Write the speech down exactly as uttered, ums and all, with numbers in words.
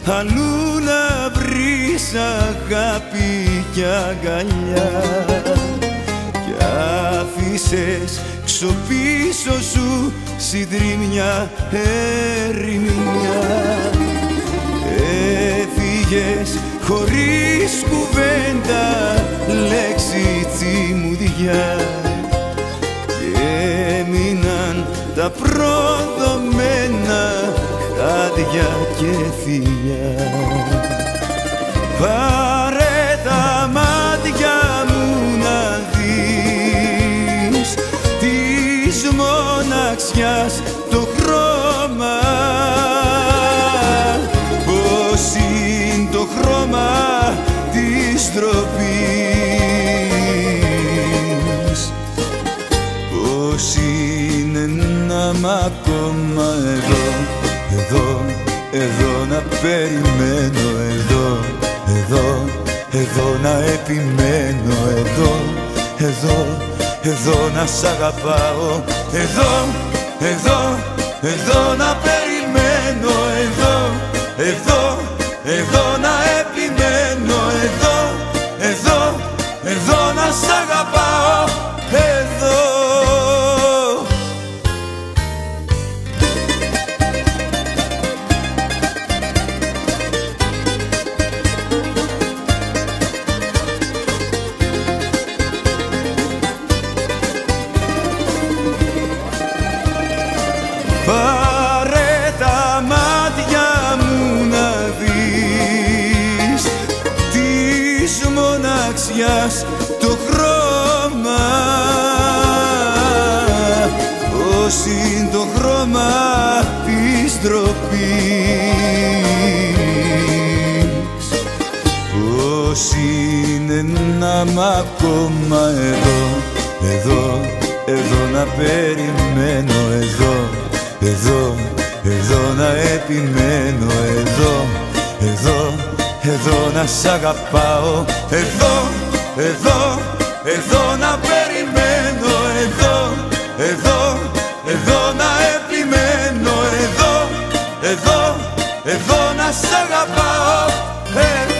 αλλού να βρεις αγάπη κι αγκαλιά, κι άφησες ξοπίσω σου συντρίμμια ερημιά. Έφυγες χωρίς κουβέντα, λέξη τσιμουδιά, και έμειναν τα προδομένα χάδια και φιλιά. Πάρε τα μάτια μου να δεις της μοναξιάς το χρώμα, πως είναι το χρώμα της ντροπής, πως είναι να μ' ακόμα εδώ, εδώ, εδώ να περιμένω, εδώ, εδώ, εδώ να επιμένω, εδώ, εδώ, εδώ να σ' αγαπάω, εδώ, εδώ, εδώ να περιμένω, εδώ, εδώ, εδώ να επιμένω, εδώ, εδώ, εδώ να σ' αγαπάω, εδώ. Πάρε τα μάτια μου να δεις της μοναξιάς το χρώμα, πως είναι το χρώμα της ντροπής, πως είναι να μ' ακόμα εδώ, εδώ, εδώ να περιμένω, εδώ, εδώ, εδώ να επιμένω, εδώ, εδώ, εδώ να σ' αγαπάω, εδώ, εδώ, εδώ να περιμένω, εδώ, εδώ, εδώ να επιμένω, εδώ, εδώ, εδώ να σ' αγαπάω, εδώ.